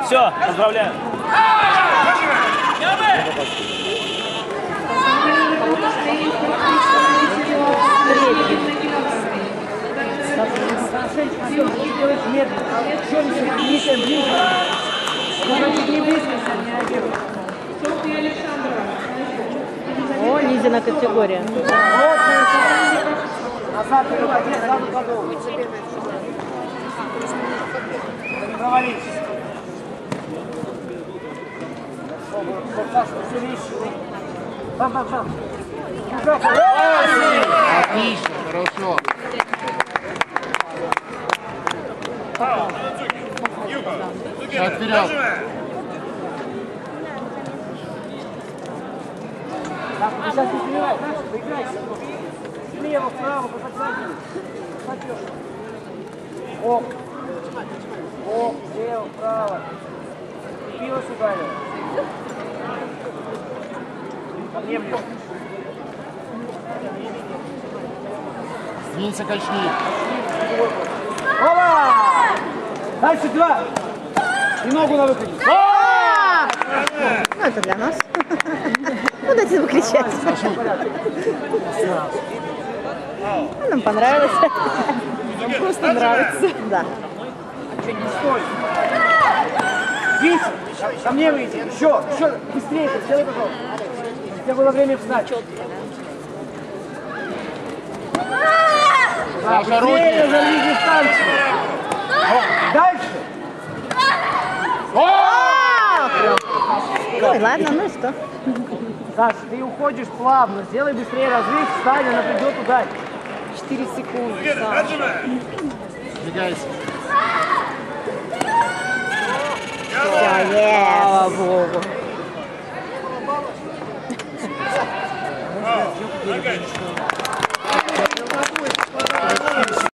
Все, поздравляю. О, Лизина категория. Провались. Отлично, хорошо. Шаг вперед. Сейчас не снимай, поиграйся. Слева, вправо, по подсадке. Оп. Оп, слева, вправо. Пиво сюда. Ко мне бьет. Сдвинься, качни. Оба! Дальше два. И ногу на выходе. Ну, это для нас. Ну, дайте выкричать. Нам понравилось. Нам просто нравится. Да. Стой. Видите? Ко мне выйди. Еще быстрее. Сделай, пожалуйста. У тебя было время встать. Саша, Быстрее руки. зальви дистанцию. Дальше. Ну и ладно, ну и что? Саша, ты уходишь плавно. Сделай быстрее разрыв. Встань, она придет ударить. 4 секунды. Двигайся. Слава Богу.